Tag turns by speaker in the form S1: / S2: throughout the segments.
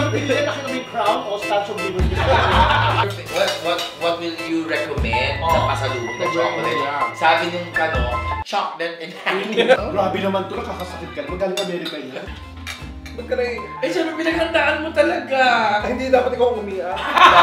S1: Bibili na kami crown o statue of liberty.
S2: What will you recommend na pasalubong na chocolate? Sabi nung chocolate and honey.
S1: Grabe naman ito, nakakasakit ka. Magaling Amerika yan.
S3: Ba't ka na
S2: Eh, sabi pinaghandaan mo talaga.
S3: Hindi dapat ikaw umiyak.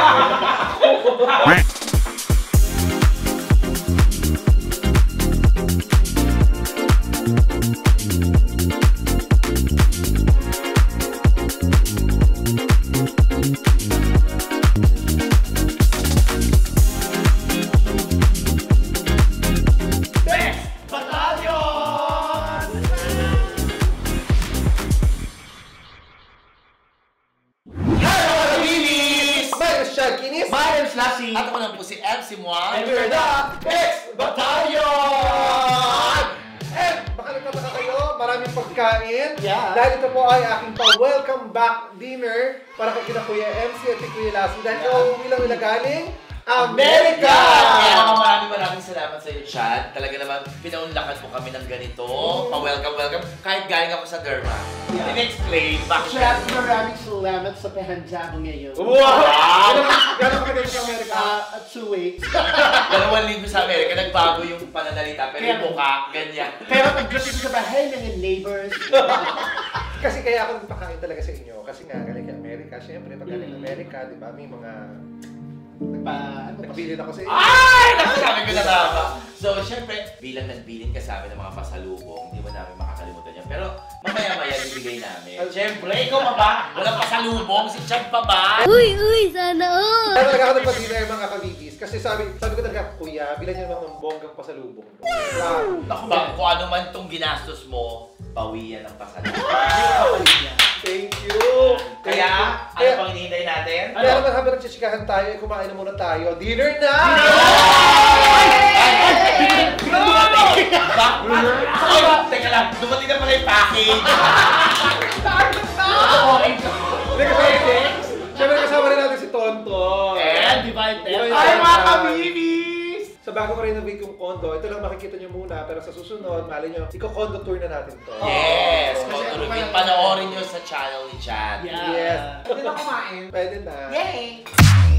S2: At ako lang po si MC Moa.
S3: And we're the Bex Battalion! And baka nagtataka kayo, maraming pagkain. Dahil ito po ay aking pa-welcome back dinner para kay kina Kuya MC at kay Kuya Lassie. Dahil ito bilang nila galing Amerika!
S2: Kaya maraming salamat sa iyo, Chad. Talaga naman, pinaunlakan mo kami ng ganito. Pa-welcome. Kahit galing ako sa Derma. In-explain.
S1: Chad, maraming salamat sa pahanda mo ngayon.
S3: Wow! Gano'n ka din sa Amerika?
S1: 2 weeks.
S2: 2,000 sa Amerika, nagbago yung pananalita, pero yung mukha, ganyan.
S1: Pero pagdating sa bahay ng neighbors.
S3: Kasi kaya ako nagpakain talaga sa inyo. Kasi nga, galing kay Amerika. Siyempre, pag galing Amerika, di ba, may mga... Nagbilin ako sa inyo.
S2: Ay! Nasasabi ko na tama. So, syempre, bilang nagbilin ka sa amin ng mga pasalubong, hindi mo namin makakalimutan yan. Pero, mamaya-maya ibigay namin. Syempre, ikaw pa ba? Walang pasalubong, si Chad pa ba?
S4: Uy, sana all!
S3: Kaya talaga ako nagpag-dinner mga kabibis. Kasi sabi ko talaga, Kuya, bilan niyo naman ng bonggang pasalubong.
S2: Naku ba, kung ano man itong ginastos mo, bawian ang pasalubong.
S3: Thank you!
S2: Kaya, ano pang hinihintay natin?
S3: Kaya naman habang nagsichikahan tayo, kumain na muna tayo. Dinner na!
S2: Teka lang, dumating na pala yung package.
S3: Siyempre kasama rin natin si Tonton.
S2: And
S1: Divine
S3: Ay, mga
S2: kabibis!
S3: Sa bago ma-renovate yung condo, ito lang makikita nyo muna, pero sa susunod, mali nyo, iko-condo tour na natin to.
S2: Yes! Condo panoorin nyo sa channel ni Chad.
S3: Yes!
S1: Pwede na kumain.
S3: Pwede na.
S2: Yay!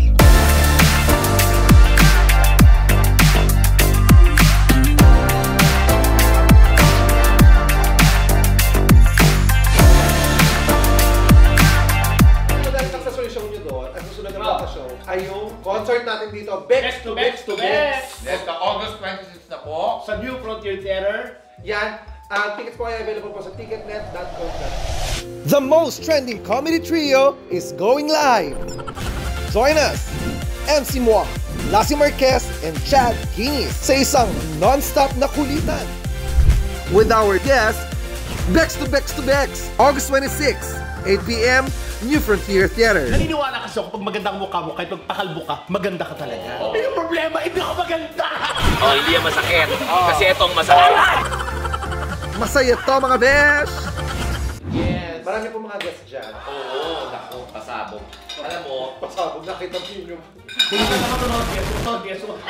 S3: Ay yung concert natin dito, Bex to Bex to Bex!
S2: Yes, August 26 na po.
S1: Sa New Frontier Theater.
S3: Yan, tickets po ay available po sa ticketnet.com.
S5: The most trending comedy trio is going live. Join us, MC Moa, Lassie Marquez, and Chad Guinness sa isang non-stop na kulitan. With our guest, Bex to Bex to Bex, August 26, 8 p.m., New Frontier Theater.
S1: Naniniwala kasi ako, pag magandang mukha mo, kahit magpakalbo ka, maganda ka talaga. Pero problema, hindi ako maganda!
S2: Oh, hindi yan masakit. Kasi itong masakit.
S5: Masaya to mga besh!
S3: Yes! Marami po mga guests dyan.
S2: Oo, naku, pasabog. Alam mo,
S3: Pasabog, nakita mo yung...
S1: Kung ka naman ito, guess what?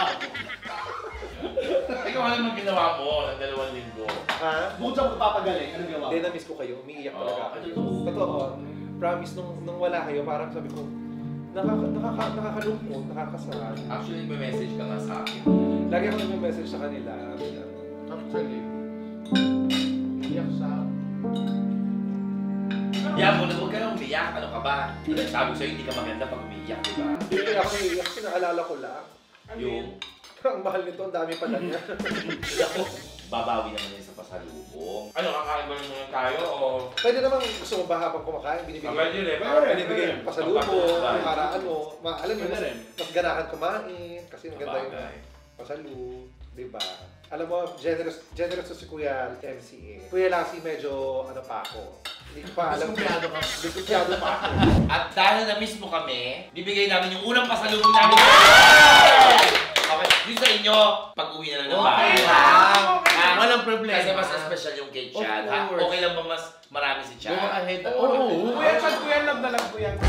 S2: ikaw alam ang ginawa mo ng 2 linggo.
S3: Ha?
S1: Bukod sa magpapagaling, anong gawa?
S3: Hindi, na-miss ko kayo. Umiiyak talaga ako.
S2: Oo.
S3: Totoo. Promise, nung wala kayo, parang sabi ko, nakakalungkot, nakakasal.
S2: Actually, may message ka nga sa akin.
S3: Lagi ako nag-message sa kanila.
S1: Actually, iyak sa...
S2: Yan mo na, huwag ka na umiyak. Ano ka ba? Sabi ko sa'yo, hindi ka maganda pag umiyak, di ba?
S3: Hindi kaya ako naiiyak kasi naalala ko lang.
S2: Yung,
S3: Ang mahal nito, ang dami pala niya.
S2: ako, babawi naman yun sa pasalubong. Ano, kakain ba naman tayo o...
S3: Pwede naman gusto mo ba habang kumakain, binibigay yung pasalubong, para ano, alam mo, mas ganahan kumain, kasi maganda yung pasalubong, di ba? Alam mo, generous si Kuya MC. Kuya Lassie, medyo ano pa ako. Hindi ko pa alam. Diskumpiyado pa ako.
S2: At dahil na-miss mo kami, bibigay namin yung unang pasalubong namin. Okay, dito sa inyo, pag-uwi na lang ng bahay.
S1: Walang problema.
S2: Kasi mas special yung kay Chad, ha? Okay lang ba mas marami si Chad?
S1: Oo.
S6: Kuya Chad, kuya love na lang po yan.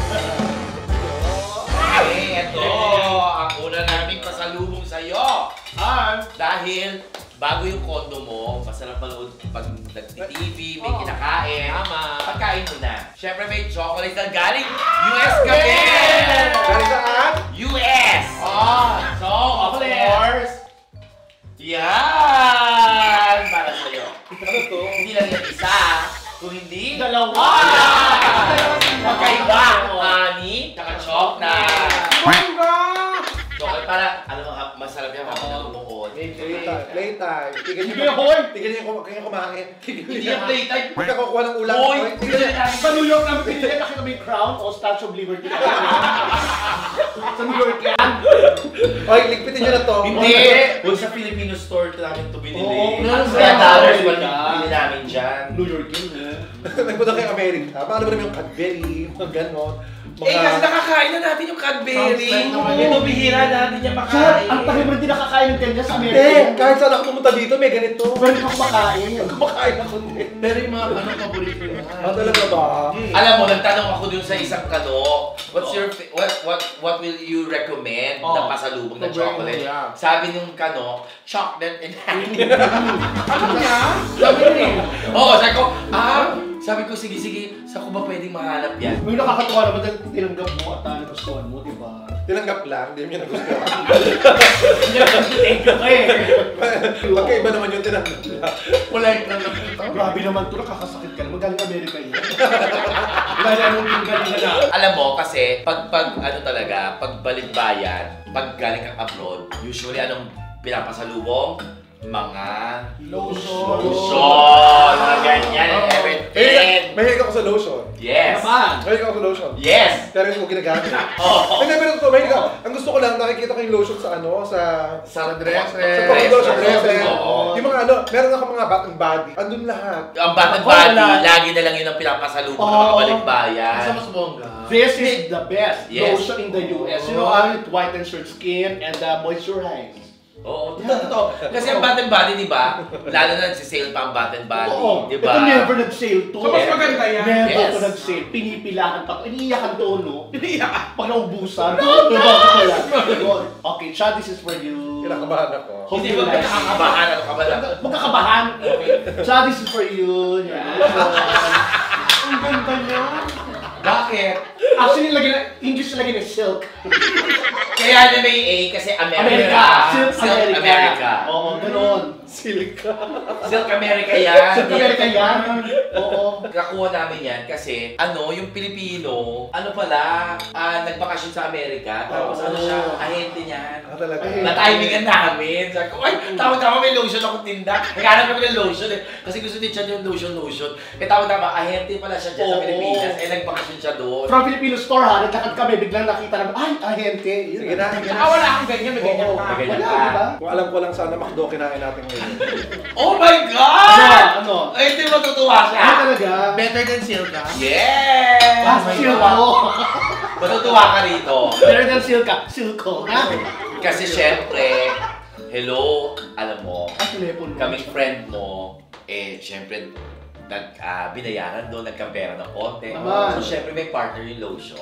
S2: Ito, ang una naming pasalubong sa'yo. Dahil bago yung kondo mo, masarap manood pag nag-TV, may kinakain.
S1: Tama.
S2: Pagkain mo na. Siyempre may chocolate na galing US kami!
S3: Galing saan?
S2: US!
S1: So, of course.
S2: Yan! Para sa'yo.
S3: Ano to?
S2: Hindi lang yung isa, kung hindi...
S1: Dalawa!
S2: Magkaiba! Honey, tsaka chocolate.
S6: Bongga!
S2: Chocolate para, alam mo, masarap yung habang nanonood.
S3: Playtime.
S1: Sige, hoy!
S3: Tignan niyo kaya kumain.
S2: Hindi yung playtime.
S3: Huwag ka kukuha ng ulam.
S2: Hoy!
S1: Sa New York namin pinili, nakita mo yung Crown o Statue of Liberty. Sa New York yan.
S3: Oy, ligpitin niyo na to.
S2: Hindi! Huwag sa Filipino store namin ito binili.
S1: Oo,
S2: Ang
S1: sa
S2: $3
S1: America.
S2: binili namin dyan.
S1: New York yun, eh.
S3: Nagpunta kayo Amerika. Paano ba naman yung Cadbury? Mga ganon.
S2: Eh kasi nakakain na natin yung Cadbury.
S1: Sounds like naman
S2: Ito
S1: yun.
S2: bihira natin yung
S1: Sir,
S2: makain.
S1: ang tagal mo rin din nakakain ng ganyan sa Amerika.
S3: Hindi, kahit saan ako pumunta dito, may ganito.
S1: Pero hindi ka kumakain.
S3: Kumakain ako din.
S2: Pero yung mga paborito nyo.
S3: Talaga ba?
S2: Alam mo, nagtanong ako dun sa isang kano, what's your what will you recommend na pasalubong na chocolate?
S1: Yeah.
S2: Sabi nung kano, chocolate and honey.
S6: Ano na?
S1: Sabi rin.
S2: Oo, sabi ko, sige, saan ko ba pwedeng mahanap yan?
S1: May nakakatawa naman dahil tinanggap mo at nagustuhan mo, di ba?
S3: Tinanggap lang, hindi mo nagustuhan.
S1: Thank you eh.
S3: Magkaiba naman yung tinanggap lang.
S2: Polite lang na ito.
S1: Grabe naman to, nakakasakit ka naman. Galing Amerika yun. Wala na nung galing na.
S2: Alam mo, kasi pag balikbayan, pag galing kang abroad, usually anong pinapasalubong? Mga
S1: Lotion.
S2: mga ganyan, and everything.
S3: Mahilig ako sa lotion.
S2: Yes.
S1: Naman.
S3: Mahilig ako sa lotion.
S2: Yes.
S3: Pero hindi ko ginagamit.
S2: Oo.
S3: Hindi, pero ito, mahilig ako. Ang gusto ko lang, nakikita ko yung lotion sa
S2: Sa dress.
S3: Sa pang-lotion, sa dress.
S2: Oo.
S3: Yung mga meron ako mga bath and body. Andun lahat.
S2: Ang Bath and Body, lagi na lang yun ang pinapasalubong ng mga balikbayan.
S1: This is the best
S2: Yes.
S1: lotion in the US. You know, it whitens your skin and moisturize.
S2: Oo, totoo. Kasi ang Bath and Body, di ba? Lalo na nagsisale pa ang Bath and Body,
S1: Oo.
S2: di ba?
S1: Ito never nag-sale to.
S6: So mas maganda yan.
S1: Never
S2: Yes.
S1: ito nag-sale. Pinipilahan pa. Iniiyakan to, no? Iniiyakan. Pag naubusan. Diba? Okay, Chad, this is for you.
S3: Kinakabahan ako.
S2: Hindi ba nakakabahan? Ano ka ba lang?
S1: Magkakabahan. Chad, this is for you. Ang ganda niya.
S2: Bakit?
S1: Actually, English lagi na silk.
S2: Kaya na may A kasi America.
S1: America. Silk
S2: Silk America.
S1: Oo, ganun.
S3: Silka.
S2: Silk America yan.
S1: Silk America yan. Oo.
S2: Nakuha namin yan kasi yung Pilipino, nagbakasyon sa Amerika, tapos siya, ahente niyan.
S3: Talaga.
S2: Na-timingan namin. Sabi ko, ay, tama-tama may lotion ako tinda. Naghanap kami ng lotion eh. Kasi gusto din siya yung lotion. Eh, tama-tama, ahente pala siya dyan sa
S1: Oo.
S2: Pilipinas. Eh, nagbakasyon siya doon.
S1: From Filipino store ha, nagkakad kami, biglang nakita namin, ay, ahente. Yun
S3: Sige na, sige na.
S6: Wala akong ganyan, may ganyan pa.
S2: May ganyan
S1: Wala,
S2: pa.
S1: di ba?
S3: Kung alam ko lang sana McDo kinain natin ngayon.
S2: Oh my God!
S1: Ano?
S2: Ay, hindi matutuwa siya.
S1: Ano talaga?
S6: Better than Silka?
S2: Yes!
S1: Ah, silko.
S2: Matutuwa ka rito.
S1: Better than silka. Silko.
S2: Kasi syempre, hello, alam mo,
S1: Ang telepono.
S2: kaming friend mo, syempre, binayaran doon, nagkampera ng konti.
S1: Naman.
S2: So, syempre, may partner yung lotion.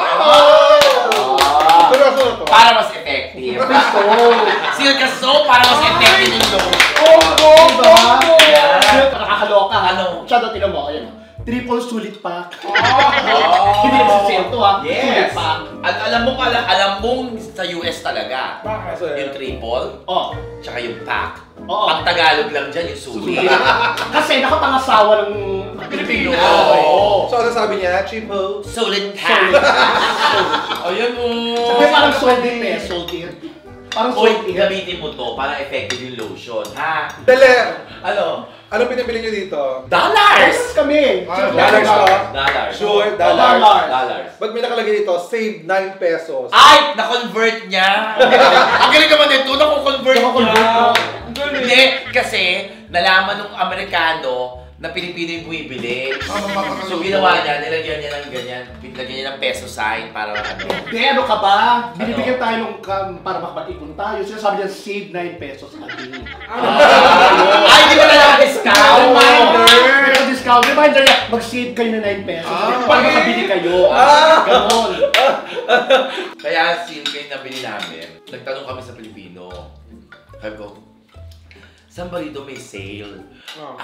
S3: Seryoso na to.
S2: Para mas effective. Silka soap, para mas effective yung lotion.
S1: Diba?
S2: Yeah.
S1: Silk, nakakaloka.
S2: Ano?
S1: Shadow, tingnan mo. Ayan. Triple sulit pack.
S2: Oh.
S1: Hindi na sa sale to ha. Sulit
S2: Yes.
S1: pack.
S2: At alam mong sa US talaga,
S3: Bakit?
S2: yung triple,
S1: Oh.
S2: tsaka yung pack.
S1: Oo.
S2: Ang Tagalog lang dyan, yung sulit.
S1: Kasi nakapangasawa ng
S2: Pilipino.
S1: Oo.
S3: So ano sabi niya? Cheapo.
S2: Sulit pack. Ayun mo.
S1: Sabi parang solid eh. Solid. Parang
S2: Oy,
S1: solid.
S2: gamitin mo to para effective yung lotion, ha?
S3: Dali!
S2: Ano?
S3: Ano pinabili niyo dito?
S2: Dollars!
S1: Kami.
S3: Dollars to?
S2: Dollars.
S3: Sure,
S1: dollars.
S2: Dollars.
S3: Ba't may nakalagay dito? Save 9 pesos.
S2: Ay! Na-convert niya! Ang galing naman nito, naku-convert niya! Hindi, kasi nalaman ng Amerikano na Pilipino yung bumibili. So ginawa niya, nilagyan niya ng ganyan, nilagyan niya ng peso sign para ano.
S1: Hindi, ano ka ba? Binibigyan tayo ng para makapag-ipon tayo. Sinasabi niya, save 9 pesos a day.
S2: Ay, di ba na naka-discount?
S1: Reminder! Discount. Reminder niya, mag-save kayo ng 9 pesos. Para makabili kayo. Ganon.
S2: Kaya silk yung nabili namin, nagtanong kami sa Pilipino. Sabi ko, Somebody do may sale.
S6: Oh.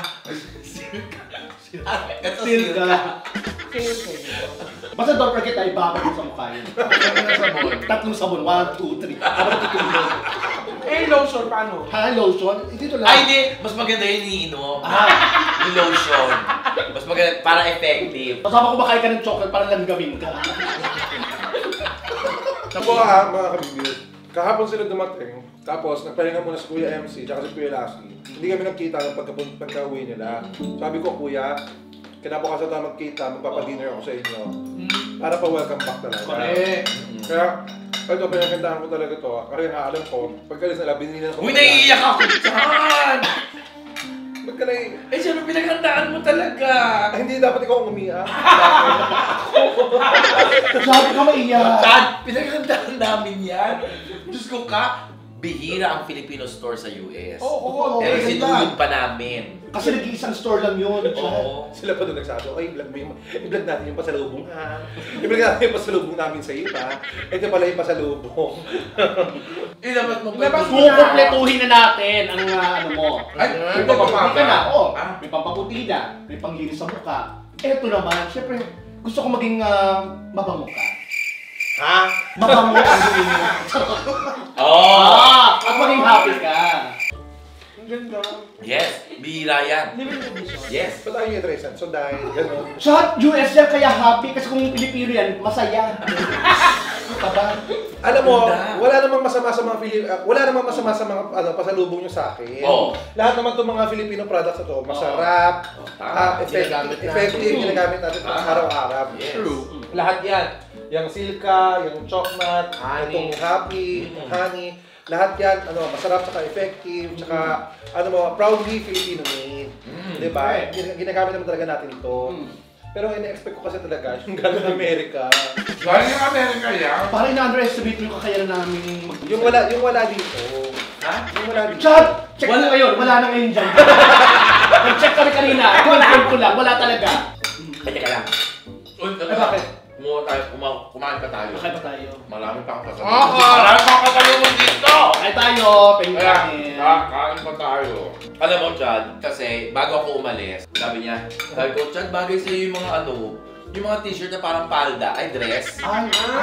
S2: Ito
S1: Silka. Basta don't forget ay bakit mo sa mukha yun. Tatlong sabon. 1, 2, 3. Habang tutulog.
S6: Eh, lotion, paano?
S1: Lotion? Dito lang.
S2: Ay, hindi. Mas maganda yun iniinom. Yung lotion. Mas maganda. Para effective.
S1: Kasama ko makain ka ng chocolate para langgamin ka.
S3: Ako mga kabibiyos, kahapon sila dumating, tapos nagpahinga muna si Kuya MC tsaka si Kuya Lassie. Hindi kami nagkita ng pagka-uwi nila. Sabi ko, Kuya, kinabukasan tayo magkita, magpapadinner ako sa inyo. Para pa-welcome back talaga.
S1: Correct.
S3: Kaya, ito, pinagkantahan ko talaga to. Kasi nga, alam ko, pagkalis nila, binili ko.
S2: Uy, naiiyak ako dyan!
S3: Ba't ka naiiyak?
S2: Eh, siyempre pinaghandaan mo talaga.
S3: Ay, hindi dapat ikaw umiyak.
S1: Sabi ka maiyak.
S2: Chad, pinaghandaan namin yan. Diyos ko ka, bihira ang Filipino store sa US.
S1: Oo,
S2: Pero
S1: ganda.
S2: sinulog pa namin.
S1: Kasi nag-iisang store lang yun.
S2: Oo.
S3: Sila pa doon nagsabi, okay, i-vlog natin yung pasalubong ha. I-vlog natin yung pasalubong namin sa iyo ha. Ito pala yung pasalubong.
S2: Ilabas mo
S6: Ilabas mo.
S1: Kukumpletuhin na natin ang ano mo.
S2: Ay,
S1: May pampaputi ka na. Oo.
S2: Ah.
S1: May pampaputi na. May panglinis sa mukha. Eto naman, syempre, gusto ko maging mabango ka.
S3: Ha?
S1: Mabango ang gawin mo.
S2: Oh!
S1: At maging happy ka.
S6: Ang ganda.
S2: Yes, bihira yan.
S6: Limited edition.
S2: Yes.
S3: Ba't tayo yung dressan? So dahil, gano'n.
S1: Sa US yan kaya happy kasi kung Pilipino yan, masaya. Taba.
S3: Alam mo,
S2: Ganda.
S3: wala namang masama sa mga wala namang masama sa mga pasalubong nyo sa akin.
S2: Oo.
S3: Lahat naman itong mga Filipino products na to, masarap,
S2: Ginagamit
S3: effective,
S2: natin.
S3: ginagamit natin araw-araw.
S2: Yes.
S6: True.
S3: Lahat yan. Yung Silka, yung Chocmat, itong Happy, itong Honey, lahat yan, masarap, saka effective, saka, proudly Filipino made. Diba? Ginagamit naman talaga natin ito. Pero ina-expect ko kasi talaga yung galing Amerika.
S6: Galing yung Amerika yan.
S1: Parang ina-underestimate yung kakayanan namin
S3: Yung wala dito.
S2: Ha?
S3: Yung wala dito.
S1: Chad! Check mo ngayon, wala na ngayon dyan. Nag-check kami kanina, confirm ko lang, wala talaga.
S2: Teka lang.
S1: Eh bakit?
S2: Kumain pa tayo.
S1: Bakit ba tayo?
S2: Marami pa akong
S6: Oo.
S2: pasalubong. Marami pa akong pasalubong dito!
S1: Kain tayo, pengen
S2: Kaya,
S1: namin.
S2: kain pa tayo. Alam mo, Chad, kasi bago ako umalis, sabi ko, Chad, bagay sa'yo yung mga yung mga t-shirt na parang palda, ay dress.
S1: Ay,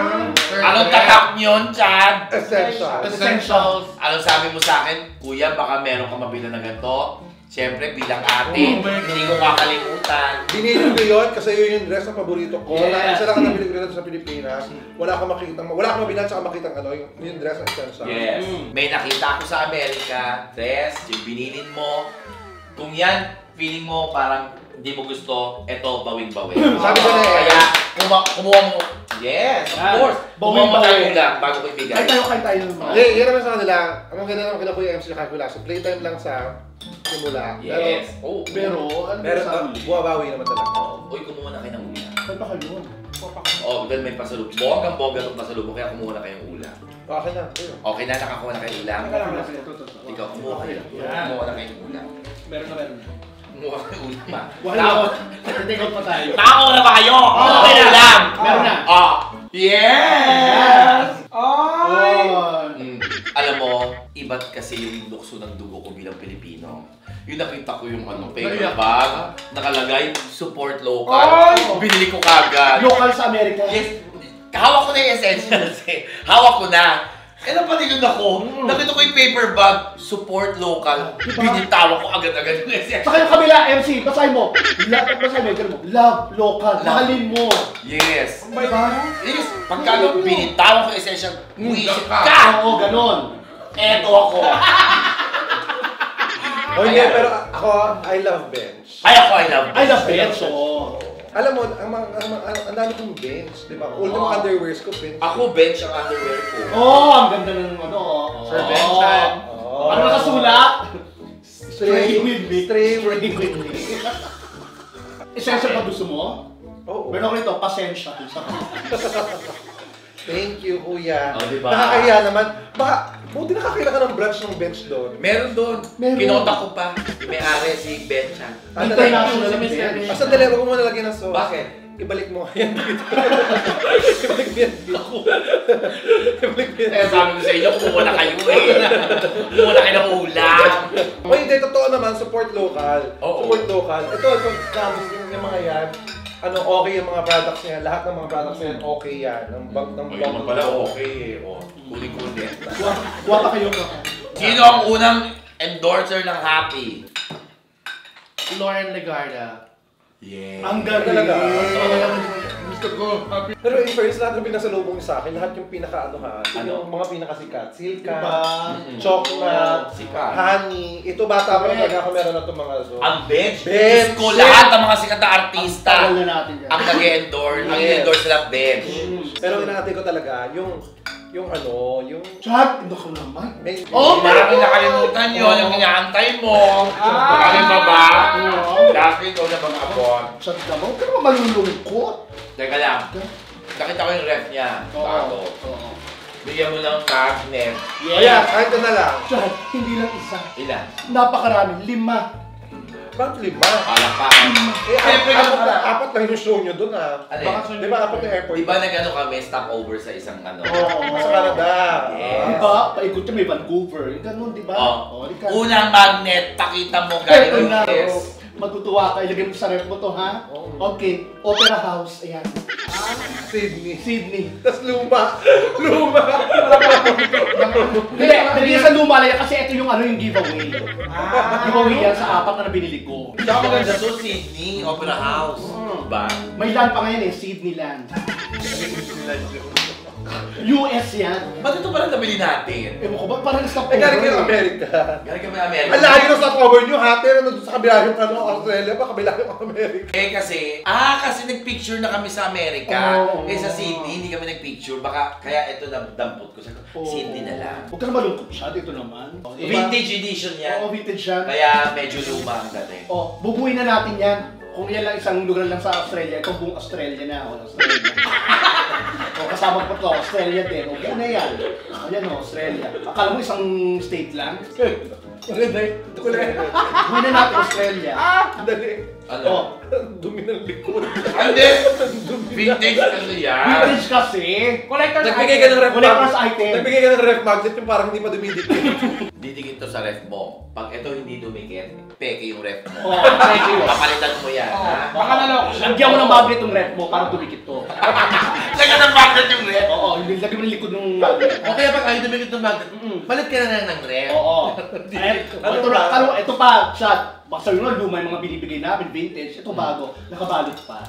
S2: Anong tatak yun, Chad?
S3: Essential.
S1: essentials.
S2: Anong sabi mo sa akin? Kuya, baka meron ka mabila na ganito. Siyempre, bilang ate, hindi ko kakalimutan.
S3: Binili ko yun kasi yun yung dress na paborito ko.
S1: Yes.
S3: Isa lang ang nabili ko dito sa Pilipinas. Wala akong mabilan tsaka makitang yung dress na essential.
S2: Yes. May nakita ako sa Amerika, dress, yung binilin mo. Kung yan, feeling mo parang hindi mo gusto, eto, bawing-bawing.
S3: Sabi ko na eh.
S2: Kaya, kumuha mo. Yes, of
S1: Yan.
S2: course. Kumuha mo
S1: Bawing-bawing.
S2: tayo lang bago ko ibigay.
S1: Kain tayo naman.
S3: Yan naman sa kanila. Ang ganda naman kina Kuya MC na kakula. So playtime lang sa simula.
S2: Yes. Oh,
S1: Pero, ano
S3: Pero
S1: sa huli?
S3: bumabawi naman talaga.
S2: Uy, kumuha na kayo ng ulam.
S1: Saan pa kayo?
S2: Oh, dahil may pasalubong. Bonggang-bongga itong pasalubong, kaya kumuha na kayong ulam.
S3: Okay na. Ayun.
S2: Okay na, nakakuha na kayong ulam. Ikaw, kumuha kayo.
S1: Yan.
S2: Kumuha na kayong ulam.
S1: Meron na.
S2: Kumuha kayo ulam, ha?
S1: Wala. Take out pa tayo.
S2: Nakakuha na ba kayo?
S1: Oo.
S2: Okay na ulam.
S1: Meron na.
S2: Oh. Yes!
S6: Ay!
S2: Alam mo, iba't kasi yung lukso ng dugo ko bilang Pilipino. Yung nakita ko yung paper bag, nakalagay, support local.
S6: Ay!
S2: Binili ko kagad.
S1: Local sa Amerika.
S2: Yes, hawak ko na yung essentials eh. Hawak ko na. Eh, napatigod ako. Nakita ko yung paper bag, support local. Binitawan ko agad-agad yung essentials.
S1: Saka yung kabila, MC, basahin mo. Basahin mo, ganun mo. Love local. Mahalin mo.
S2: Yes.
S1: Diba?
S2: Yes, pagka binitawan ko yung essentials, buwisit ka!
S1: Oo, ganun. Eto ako.
S3: Oh, yeah, pero ako, I love bench.
S2: Ay, ako, I love
S1: I love Benzo.
S3: Alam mo, ang dami kong bench, di ba? All the mga underwears ko, bench.
S2: Ako, bench ang underwear ko.
S1: Oh, ang ganda ng ano.
S3: Sir Bench, ha?
S1: Ano nakasulat?
S3: Stray with me. Stray with
S1: Stray with me. Essential pa gusto mo?
S3: Oo.
S1: Meron ko nito, pasensya.
S3: Thank you, Kuya.
S2: Oh, diba?
S3: Nakakahiya naman. Baka, buti nakakita ka ng branch ng bench doon.
S2: Meron doon.
S1: Meron.
S2: Kinontak ko pa. Yung may-ari, si Bench.
S1: International
S6: Mr.
S1: event.
S3: Basta dali, huwag mo nalagyan ng sauce.
S2: Bakit?
S3: ibalik mo yan dito. Ibalik mo yan dito. Ibalik mo yan
S2: Kaya sabi ko sa inyo, kumuha na kayo eh. Kumuha na kayo ng ulam.
S3: O hindi, totoo naman, support local.
S2: Oo.
S3: Support local. Ito, promise yung mga yan. Ano, okay yung mga products niya. Lahat ng mga products niya, okay yan. Ng bank ng
S2: Ay, naman pala okay eh. O, kuli-kuli.
S1: Kuha pa kayo.
S2: Sino ang unang endorser ng Happy?
S7: Lauren Legarda.
S2: Yeah.
S1: Ang galing.
S3: Talaga.
S7: Gusto ko. Happy.
S3: Pero in fairness, lahat ng pinasalubong sa akin, lahat yung pinaka-ano ha, yung mga pinakasikat. Silka,
S1: Diba?
S3: chocolate,
S2: Sikat.
S3: honey. Ito bata pa talaga ako meron na itong mga so.
S2: Ang bench.
S3: Bench.
S2: Diyos ko, lahat ng mga sikat na artista.
S1: Tagal na natin yan.
S2: Ang nag-endorse. Ang endorse nila bench.
S3: Pero inaantay ko talaga, yung ano, yung...
S1: Chad, ino ka naman.
S3: May,
S2: Oh, marami nakalimutan yun. Yung inaantay mo. Marami pa ba? Dati ikaw na bang abon?
S1: Chad naman, huwag ka naman malulungkot.
S2: Teka lang. Nakita ko yung ref niya. Bago.
S1: Oo.
S2: Bigyan mo ng magnet.
S3: Ayan, kahit na lang.
S1: Chad, hindi lang isa.
S2: Ilan?
S1: Napakarami. 5.
S3: Bakit 5?
S2: Palakpakan.
S3: Eh, apat lang yung show nyo dun ah.
S2: Ano
S3: Baka,
S2: yun?
S3: di ba apat na airport?
S2: Di ba nag-ano kami, stopover sa isang ano?
S1: Oo.
S3: Sa Canada.
S2: Yes.
S1: Diba? Paikot siya may Vancouver. Yung ganun, diba?
S2: Oh.
S1: di ka.
S2: Unang magnet, pakita mo
S1: Ito
S2: gano'n
S1: na.
S2: yes.
S1: Matutuwa ka. Ilagay mo sa ref mo to, ha? Okay. Opera House. Ayan.
S3: Sydney.
S1: Sydney.
S3: Tapos luma. Luma.
S1: Hindi sa luma lang yan kasi ito yung ano yung giveaway. Giveaway yan sa 4 na binili ko.
S2: Tsaka maganda to, Sydney, Opera House. Diba?
S1: May land pa ngayon eh, Sydney land. US yan.
S2: Ba't ito pala nabili natin?
S1: Ewan ko ba, parang stop
S3: Eh, galing kayo Amerika.
S2: Galing kami Amerika.
S3: Ang layo ng stopover nyo ha, pero nandun sa kabila yung ano, Australia pa, kabila yung Amerika.
S2: Eh kasi nagpicture na kami sa Amerika.
S1: Oo.
S2: Eh sa Sydney, hindi kami nagpicture. Baka kaya ito dampot ko. Sabi ko,
S1: Oo.
S2: Sydney na lang.
S1: Huwag ka na malungkot siya, dito naman. Diba?
S2: Vintage edition yan.
S1: Oo, vintage yan.
S2: Kaya medyo luma ang dating.
S1: Oh, bubuin na natin yan. Kung yan lang isang lugar lang sa Australia, ito buong Australia na. O, Australia. O, kasama ko to, Australia din. Okay na yan. O, yan o, Australia. Akala mo isang state lang? Maganda yun. Bubuin na natin Australia.
S3: Dali.
S2: Ano?
S1: Oh,
S3: Dumi ng likod.
S2: Hindi! Vintage kasi yan.
S1: vintage kasi.
S7: Collector's
S3: Nagbigay ka ng ref
S1: Collector's
S3: magnet.
S1: item.
S3: Nagbigay ka ng ref magnet yung parang hindi pa dumidikit.
S2: Didikit to sa ref mo. Pag ito hindi dumikit, peke yung ref mo.
S1: Oh, thank you.
S2: Papalitan mo yan, ha?
S7: Baka naloko siya.
S1: Lagyan mo ng magnet yung ref mo para dumikit to.
S2: Lagyan ng magnet yung ref.
S1: Oo, hindi lagyan mo ng likod ng magnet.
S2: O kaya pag ayaw dumikit ng magnet, palit ka na lang ng ref.
S1: Oo. Ito na, ito pa, shot. Basta yun na, luma yung mga binibigay namin, vintage. Ito bago, nakabalot pa.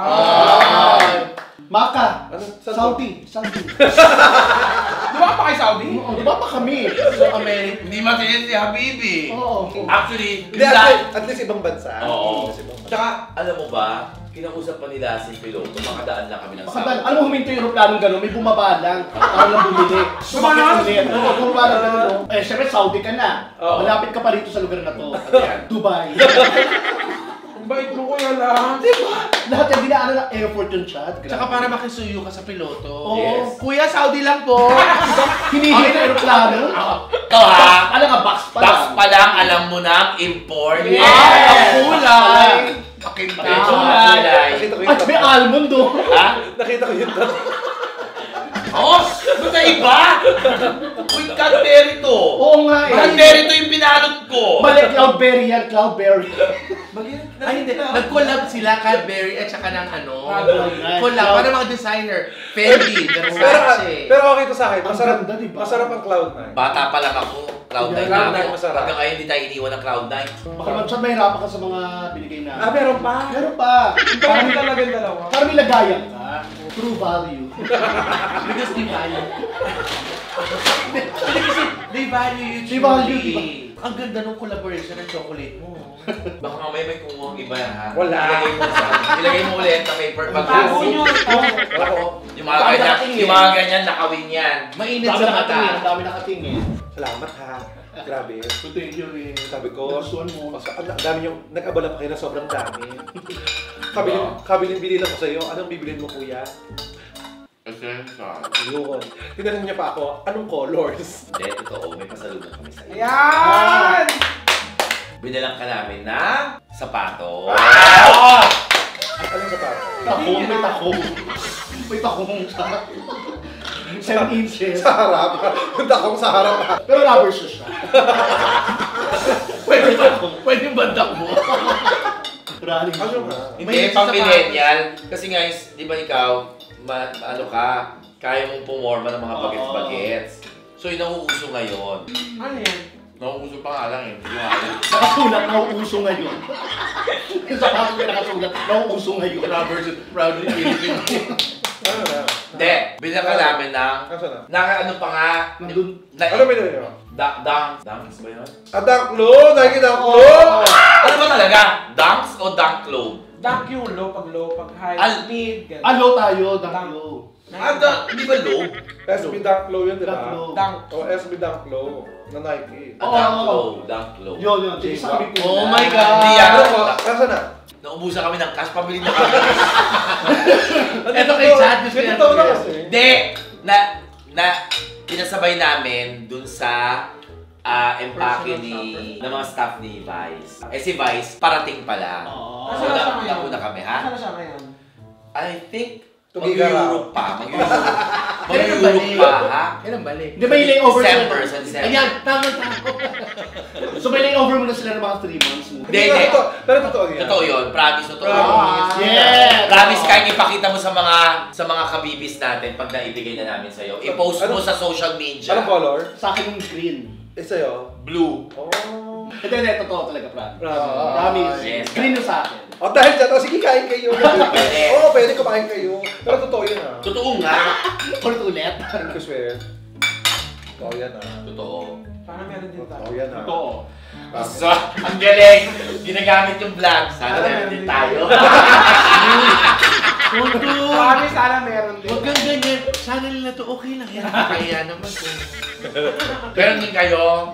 S1: Maka,
S3: Ano?
S1: Saudi.
S7: Di ba ka pa kay Saudi?
S1: Oo, di ba pa kami?
S2: So, hindi matingin si Habibi.
S1: Oo.
S2: Actually,
S3: Hindi, at least ibang bansa.
S2: Oo.
S3: At least ibang bansa.
S2: Tsaka, alam mo ba, kinausap pa nila si piloto, makadaan lang kami ng
S1: Baka alam mo huminto yung aeroplanong gano'n, may bumaba lang. Para lang bumili. Sumakit ulit. Oo, bumaba lang gano'n. Eh, syempre, Saudi ka na.
S3: Oo.
S1: Malapit ka pa rito sa lugar na to.
S2: Ayan.
S1: Dubai.
S7: Ang bait mo kuya lang.
S1: Di ba? Lahat yung dinaanan ng airport yung chat.
S7: Tsaka para makisuyo ka sa piloto.
S1: Oo.
S2: Yes.
S7: Kuya, Saudi lang po.
S1: Hinihingi ng aeroplano.
S2: Ito ha,
S1: Alam ka, box pa lang.
S2: box pa lang, alam mo na ang import.
S1: Yes.
S7: Ay, ang kulay.
S2: Pakintay.
S1: Kulay.
S2: Kulay.
S3: Nakita ko
S1: At
S3: yung
S1: may almond do.
S2: Ha?
S3: Nakita ko yung tatlo.
S2: Oh, ba't na iba? Uy, Cadbury to.
S1: Oo nga eh.
S2: Cadbury to yung pinalot ko.
S1: Mali, Cloudberry yan, Cloudberry.
S7: Ay, hindi. Nag-collab sila, Cadbury at saka ng ano.
S1: Ay,
S7: Collab. Para mga designer. Fendi, Versace.
S3: Pero okay to sa akin.
S1: Ang
S3: Masarap,
S1: ganda, diba?
S3: masarap ang Cloud9.
S2: Bata pa lang ako. Cloud9
S3: Yeah,
S2: na
S3: Cloud9
S2: ako.
S3: masarap.
S2: Hanggang ngayon hindi tayo iniwan ng Cloud9.
S1: Baka naman siya mahirapan ka sa mga binigay na.
S3: Meron pa?
S1: Meron pa.
S7: Parang talaga dalawa.
S1: Parang may lagayan ka. True value.
S7: Because they value. Kasi they value you.
S1: They value,
S7: truly.
S1: diba?
S7: Ang ganda ng collaboration ng chocolate mo.
S2: Baka mamaya may kumuha iba ha.
S3: Wala.
S2: Ilagay mo ulit sa paper bag.
S7: Bago nyo.
S2: Yung mga ganyan, yung mga ganyan nakawin yan.
S7: Mainit
S1: Dami
S7: sa
S1: nakating eh.
S7: mata.
S1: Ang dami nakating eh.
S3: Salamat ha. Grabe.
S1: Thank you rin.
S3: Sabi ko,
S1: Gustuhan mo.
S3: ang dami yung nag-abala pa kayo na sobrang dami. Kabiling bili lang ko sa'yo. Anong bibilin mo kuya?
S2: Essential.
S3: Yun. Tinanong niya pa ako, anong colors?
S2: Hindi, totoo. May pasalubong kami sa iyo.
S7: Ayan!
S2: Binalang ka namin ng sapatos.
S1: At
S3: Anong sapatos?
S1: Takong, may takong. May takong sa 7 inches.
S3: Sa harap. Yung takong sa harap.
S1: Pero rubber shoes siya.
S7: Pwede bandak mo.
S1: Running
S3: Ano
S1: shoes.
S3: nga?
S2: Hindi, pang millennial. Kasi guys, di ba ikaw, ano ka, kaya mong pumorma ng mga bagets-bagets. So yung nauuso ngayon.
S6: Ano yan?
S2: Nauuso pa nga lang eh. Hindi ko alam.
S1: Nakasulat, nauuso ngayon. Yung sa mga nakasulat, nauuso ngayon.
S7: Rubber shoes, proudly Filipino.
S3: Ano na?
S2: Hindi, bilang ka namin ng,
S3: Nasaan na?
S2: ano pa nga,
S1: Nandun.
S3: Ano ba yun?
S2: Dunks ba yun?
S3: Danklo! Nike Danklo!
S2: Ano ba talaga? Dunks o dunk low?
S6: Dunk yung low, pag high,
S2: Al-
S6: mid, ganun.
S1: Alo tayo, daklo.
S2: Hindi ba low?
S3: SB Danklo yun, di ba?
S1: Daklo.
S6: Dunk.
S3: O, SB Danklo. Na Nike.
S2: Dunk low.
S1: Yun. Sabi ko.
S7: Oh my God!
S2: Hindi yan.
S3: Nasaan na?
S2: Naubusan kami ng cash, pabili na kami.
S7: Eto kay Chad, gusto niya.
S3: Ganito na kasi.
S2: Hindi! Pinasabay namin dun sa empake ng mga staff ni Vice. Eh si Vice, parating pa lang. So,
S6: Nasaan na siya ngayon?
S2: nauna kami, ha?
S6: Nasaan na siya ngayon?
S2: I think,
S3: Tumigaraw.
S2: mag-Europe pa. Mag-Europe pa, ha?
S7: Kailan balik?
S1: Hindi, may layover
S2: December,
S1: sila.
S2: sa December.
S7: Ayan, tama.
S1: So may layover muna sila ng mga 3 months mo.
S2: Hindi, hindi.
S3: Pero totoo yan.
S2: Totoo yun, promise, totoo.
S3: Promise.
S1: Yeah!
S2: Promise, kahit ipakita mo sa mga kabibis natin pag naibigay na namin sa'yo. I-post mo sa social media.
S3: Anong color?
S1: Sa akin yung green.
S3: Eh, sa'yo?
S2: Blue.
S3: Oh.
S1: Hindi, totoo talaga, promise.
S3: Promise.
S1: Promise.
S2: Yes.
S1: Green yung sa akin.
S3: O, dahil dyan, sige, kain kayo. Oo, pwede kumain kayo. Pero totoo yun, ha?
S2: Totoo nga.
S1: Ulit.
S3: Thank you, swear. Totoo yan, ha?
S2: Totoo.
S6: Parang meron din tayo.
S3: Totoo yan, ha?
S1: Totoo.
S2: So, ang galing. Ginagamit yung vlog. Sana meron din tayo.
S6: Marami sana meron din.
S7: Huwag kang ganyan. Channel na to, okay lang yan. Kaya naman to.
S2: Meron din kayo.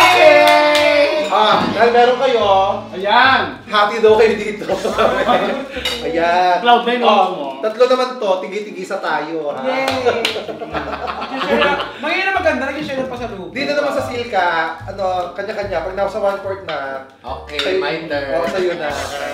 S6: Yay!
S3: Dahil meron kayo,
S1: Ayan!
S3: happy daw kayo dito. Ayan.
S1: Cloud9 mo.
S3: Tatlo naman to, tigi-tigisa tayo, ha?
S6: Yay! Ngayon na maganda, nag-share ng pasalubong.
S3: Dito naman sa Silka, kanya-kanya. Pag nasa 1/4 na,
S7: Okay,
S3: sa'yo-
S7: my turn.
S3: Oo, sa'yo na.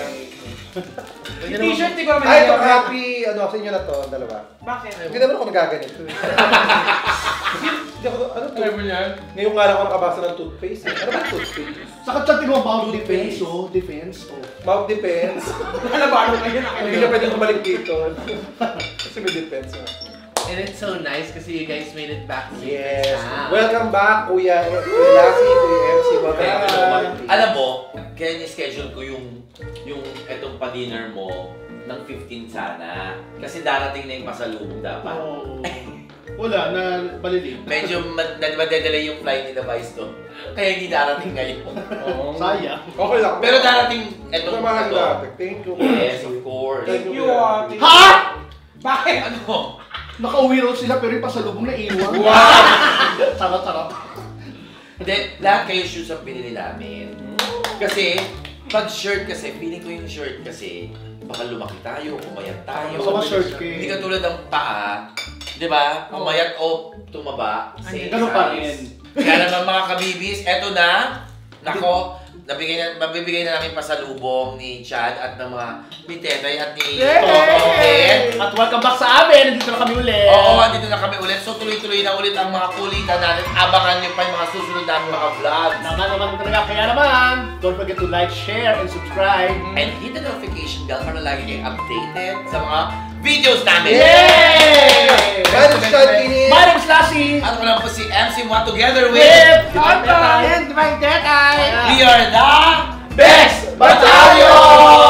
S6: Yung t-shirt, di ko naman
S3: Ay, ito,
S6: nilagyan.
S3: happy, sa inyo na to, ang dalawa.
S6: Bakit?
S3: Hindi naman ako nagaganito. Hindi ako,
S7: Alam mo yan?
S3: ngayon nga lang ako nakabasa ng toothpaste. Ano ba toothpaste?
S1: Sa kachat mo, bound defense, oh. Defense, oh.
S3: Mouth defense.
S6: Nalabalo kayo na
S3: Hindi na pwedeng bumalik dito. Kasi may defense na.
S7: And it's so nice kasi you guys made it back.
S3: Yes.
S7: Ah.
S3: Welcome back, Kuya Lassie, Kuya MC. Welcome
S2: Thank you so
S3: back.
S2: much. Alam mo, kaya ni-schedule ko yung etong pa-dinner mo ng 15 sana. Kasi darating na yung pasalubong dapat.
S1: Oh. Wala, na balilig.
S2: Medyo madedelay yung flight ni The Vice to. Kaya hindi darating ngayon.
S1: Sayang.
S3: Okay lang.
S2: Pero darating etong
S3: Mahal
S2: ito.
S3: natin. Thank you.
S2: Yes, of course.
S3: Thank
S6: Thank
S3: you,
S6: you,
S3: Ate.
S6: ate.
S1: Ha?!
S6: Bakit?
S2: Ano?
S1: Nakauwi raw sila pero yung pasalubong na iwan.
S3: Wow!
S1: Sarap.
S2: Hindi, lahat kayo shoes ang pinili namin. Kasi, pag shirt kasi, feeling ko yung shirt kasi, baka lumaki tayo, umayat tayo.
S1: Gusto mo shirt ka
S2: Hindi
S1: eh.
S2: ka tulad ng paa, di ba? Umayat o tumaba, same
S1: Ganun pa
S2: size.
S1: rin.
S2: Kaya naman mga kabibis, eto na. Nako, mabibigay na namin pasalubong ni Chad at ng mga ni Tetay at ni
S1: Yay! At welcome back sa amin. Nandito na kami ulit.
S2: Oo, andito na kami ulit. So tuloy-tuloy na ulit ang mga kulitan natin. Abangan nyo pa yung mga susunod namin mga vlogs.
S1: Naman talaga. Kaya naman, don't forget to like, share, and subscribe.
S2: And hit the notification bell para lagi kayong updated sa mga videos namin.
S1: Yay!
S3: My name is Chad Kinis.
S1: My name is Lassie.
S2: At ako lang po si MC Mwa together with
S1: With
S6: Tonton and my tetay.
S2: We are the
S1: Best Battalion!